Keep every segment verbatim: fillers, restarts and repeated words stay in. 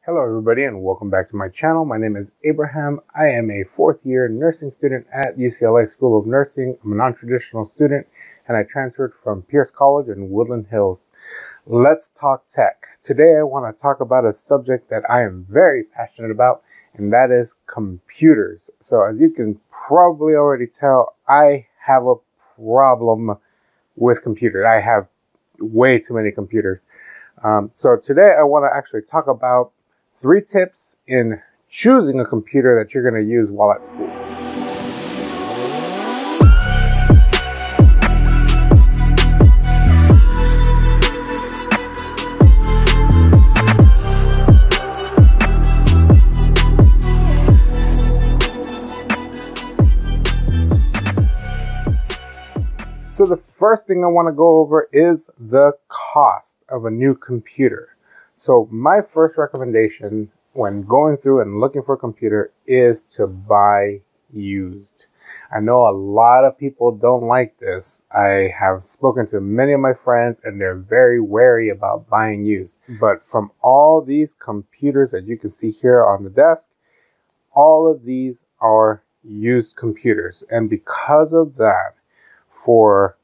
Hello everybody and welcome back to my channel. My name is Abraham. I am a fourth year nursing student at U C L A School of Nursing. I'm a non-traditional student and I transferred from Pierce College in Woodland Hills. Let's talk tech. Today I want to talk about a subject that I am very passionate about, and that is computers. So as you can probably already tell, I have a problem with computers. I have way too many computers. Um, so today I want to actually talk about three tips in choosing a computer that you're going to use while at school. So the first thing I want to go over is the cost of a new computer. So my first recommendation when going through and looking for a computer is to buy used. I know a lot of people don't like this. I have spoken to many of my friends and they're very wary about buying used. But from all these computers that you can see here on the desk, all of these are used computers. And because of that, for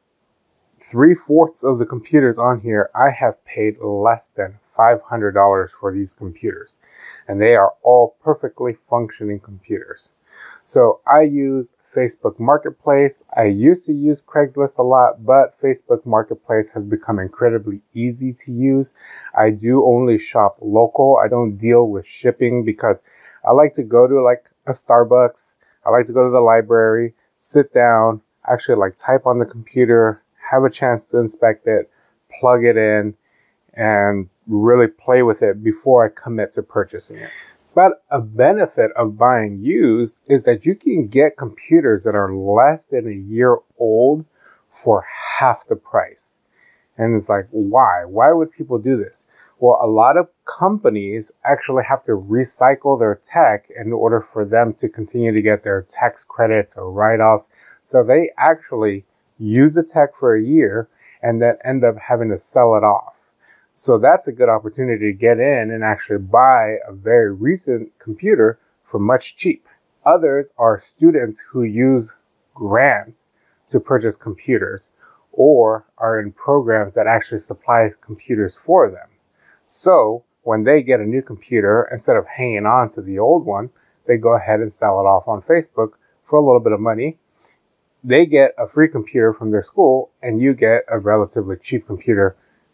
three-fourths of the computers on here, I have paid less than five hundred dollars for these computers, and they are all perfectly functioning computers. So I use Facebook Marketplace. I used to use Craigslist a lot, but Facebook Marketplace has become incredibly easy to use. I do only shop local. I don't deal with shipping because I like to go to like a Starbucks. I like to go to the library, sit down, actually like type on the computer, have a chance to inspect it, plug it in, and really play with it before I commit to purchasing it. But a benefit of buying used is that you can get computers that are less than a year old for half the price. And it's like, why? Why would people do this? Well, a lot of companies actually have to recycle their tech in order for them to continue to get their tax credits or write-offs. So they actually use the tech for a year and then end up having to sell it off. So that's a good opportunity to get in and actually buy a very recent computer for much cheap. Others are students who use grants to purchase computers or are in programs that actually supply computers for them. So when they get a new computer, instead of hanging on to the old one, they go ahead and sell it off on Facebook for a little bit of money. They get a free computer from their school and you get a relatively cheap computer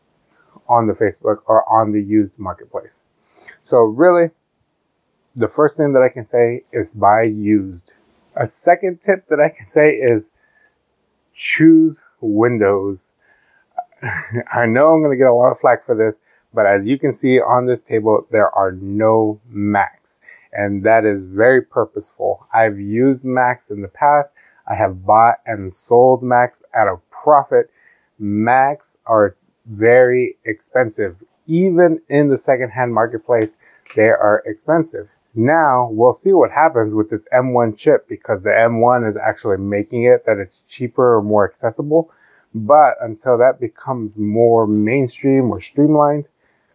on the Facebook or on the used marketplace. So really, the first thing that I can say is buy used. A second tip that I can say is choose Windows. I know I'm going to get a lot of flack for this, but as you can see on this table, there are no Macs, and that is very purposeful. I've used Macs in the past. I have bought and sold Macs at a profit. Macs are very expensive. Even in the secondhand marketplace, they are expensive. Now, we'll see what happens with this M one chip because the M one is actually making it that it's cheaper or more accessible. But until that becomes more mainstream or streamlined,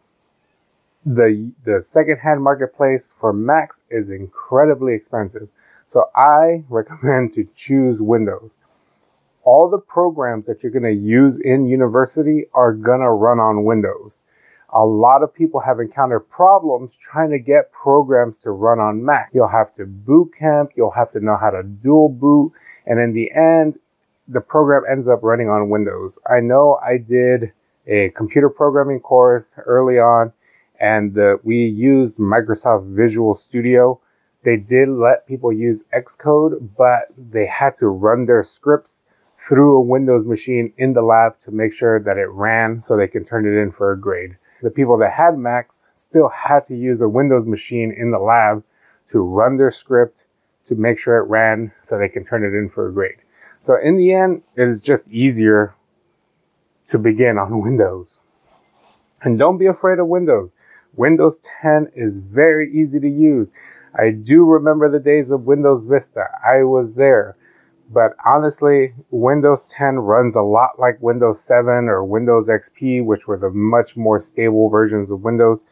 the, the secondhand marketplace for Macs is incredibly expensive. So I recommend to choose Windows. All the programs that you're going to use in university are going to run on Windows. A lot of people have encountered problems trying to get programs to run on Mac. You'll have to boot camp, you'll have to know how to dual boot, and in the end, the program ends up running on Windows. I know I did a computer programming course early on, and uh, we used Microsoft Visual Studio. They did let people use Xcode, but they had to run their scripts through a Windows machine in the lab to make sure that it ran so they can turn it in for a grade. The people that had Macs still had to use a Windows machine in the lab to run their script to make sure it ran so they can turn it in for a grade. So in the end, it is just easier to begin on Windows. And don't be afraid of Windows. Windows ten is very easy to use. I do remember the days of Windows Vista. I was there. But honestly, Windows ten runs a lot like Windows seven or Windows X P, which were the much more stable versions of Windows.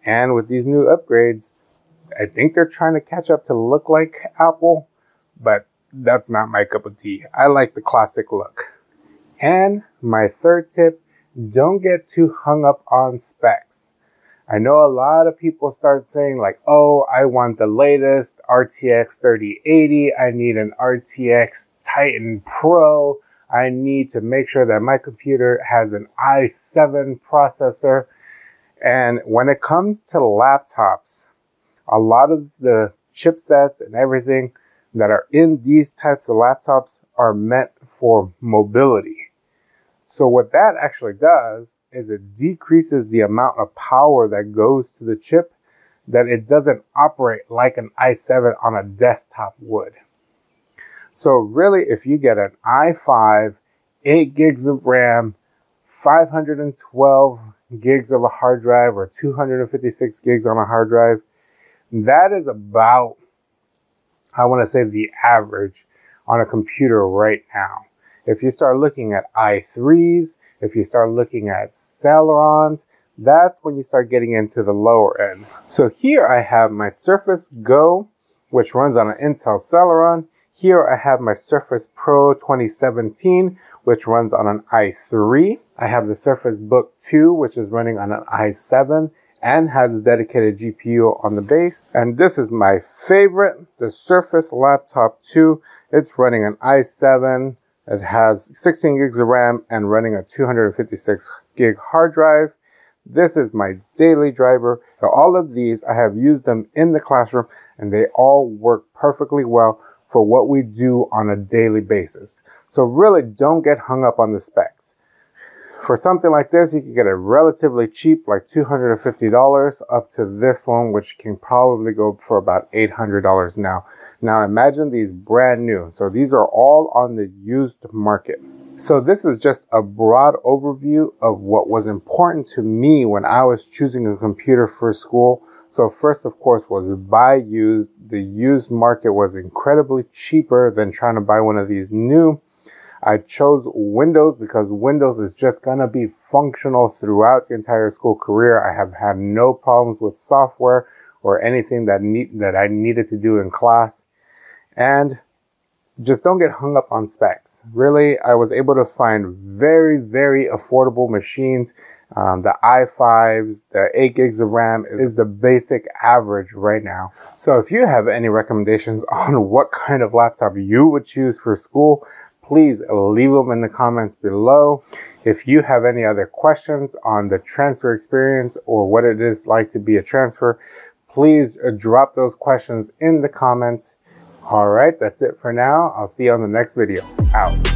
And with these new upgrades, I think they're trying to catch up to look like Apple, but that's not my cup of tea. I like the classic look. And my third tip, don't get too hung up on specs. I know a lot of people start saying like, oh, I want the latest R T X thirty eighty. I need an R T X Titan Pro. I need to make sure that my computer has an i seven processor. And when it comes to laptops, a lot of the chipsets and everything that are in these types of laptops are meant for mobility. So what that actually does is it decreases the amount of power that goes to the chip, that it doesn't operate like an i seven on a desktop would. So really, if you get an i five, eight gigs of RAM, five hundred twelve gigs of a hard drive, or two hundred fifty-six gigs on a hard drive, that is about, I want to say, the average on a computer right now. If you start looking at i threes, if you start looking at Celerons, that's when you start getting into the lower end. So here I have my Surface Go, which runs on an Intel Celeron. Here I have my Surface Pro twenty seventeen, which runs on an i three. I have the Surface Book two, which is running on an i seven and has a dedicated G P U on the base. And this is my favorite, the Surface Laptop two. It's running an i seven. It has sixteen gigs of RAM and running a two hundred fifty-six gig hard drive. This is my daily driver. So all of these, I have used them in the classroom and they all work perfectly well for what we do on a daily basis. So really don't get hung up on the specs. For something like this, you can get it relatively cheap, like two hundred fifty dollars, up to this one, which can probably go for about eight hundred dollars now. Now imagine these brand new. So these are all on the used market. So this is just a broad overview of what was important to me when I was choosing a computer for school. So first, of course, was buy used. The used market was incredibly cheaper than trying to buy one of these new. I chose Windows because Windows is just going to be functional throughout the entire school career. I have had no problems with software or anything that need, that I needed to do in class. And just don't get hung up on specs. Really, I was able to find very, very affordable machines. Um, the i fives, the eight gigs of RAM is the basic average right now. So if you have any recommendations on what kind of laptop you would choose for school, please leave them in the comments below. If you have any other questions on the transfer experience or what it is like to be a transfer, please drop those questions in the comments. All right, that's it for now. I'll see you on the next video. Out.